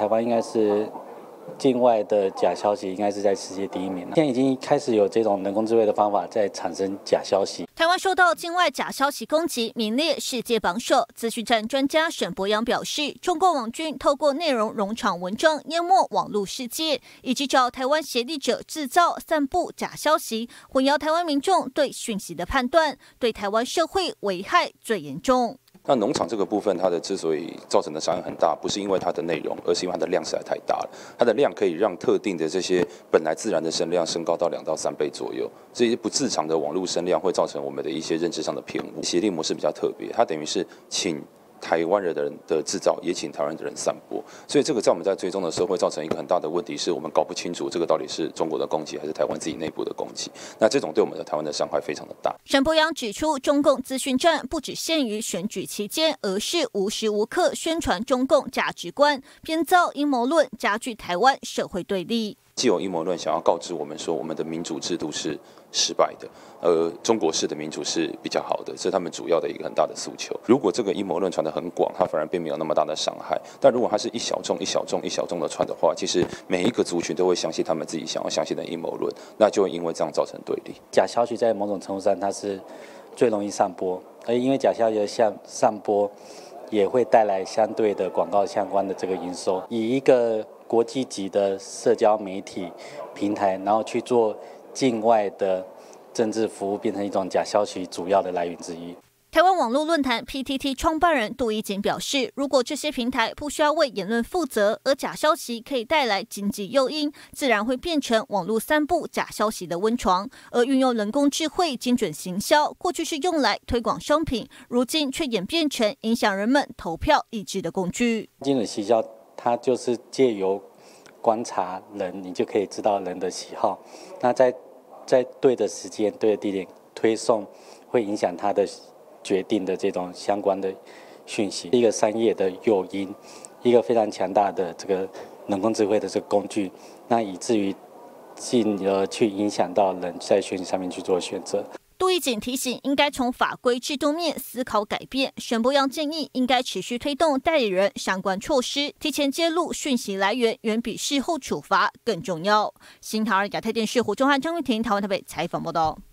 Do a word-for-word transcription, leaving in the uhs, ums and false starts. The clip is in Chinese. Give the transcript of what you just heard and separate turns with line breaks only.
台湾应该是境外的假消息应该是在世界第一名了。现在已经开始有这种人工智慧的方法在产生假消息。
台湾受到境外假消息攻击，名列世界榜首。资讯战专家沈伯洋表示，中共网军透过内容冗长文章淹没网络世界，以及找台湾协力者制造、散布假消息，混淆台湾民众对讯息的判断，对台湾社会危害最严重。
那农场这个部分，它的之所以造成的伤害很大，不是因为它的内容，而是因为它的量实在太大了。它的量可以让特定的这些本来自然的声量升高到两到三倍左右，这些不正常的网络声量会造成我们的一些认知上的偏误。协力模式比较特别，它等于是请台湾人的人的制造，也请台湾的人散播，所以这个在我们在追踪的时候会造成一个很大的问题，是我们搞不清楚这个到底是中国的攻击还是台湾自己内部的攻击。那这种对我们的台湾的伤害非常的大。
沈伯洋指出，中共资讯战不只限于选举期间，而是无时无刻宣传中共价值观，编造阴谋论，加剧台湾社会对立。
既有阴谋论想要告知我们说，我们的民主制度是失败的，而中国式的民主是比较好的，这是他们主要的一个很大的诉求。如果这个阴谋论传得很广，它反而并没有那么大的伤害。但如果它是一小众、一小众、一小众的传的话，其实每一个族群都会相信他们自己想要相信的阴谋论，那就会因为这样造成对立。
假消息在某种程度上，它是最容易散播，而因为假消息的散散播，也会带来相对的广告相关的这个营收。以一个国际级的社交媒体平台，然后去做境外的政治服务，变成一种假消息主要的来源之一。
台湾网络论坛 P T T 创办人杜一锦表示，如果这些平台不需要为言论负责，而假消息可以带来经济诱因，自然会变成网络散布假消息的温床。而运用人工智慧精准行销，过去是用来推广商品，如今却演变成影响人们投票意志的工具。
精准行销它就是借由观察人，你就可以知道人的喜好。那在在对的时间、对的地点推送，会影响他的决定的这种相关的讯息，一个商业的诱因，一个非常强大的这个人工智慧的这个工具，那以至于进而去影响到人在选举上面去做选择。
杜一锦提醒，应该从法规制度面思考改变。沈伯洋建议，应该持续推动代理人相关措施，提前揭露讯息来源，远比事后处罚更重要。新唐人亚太电视胡宗汉、张玉婷，台湾台北采访报道。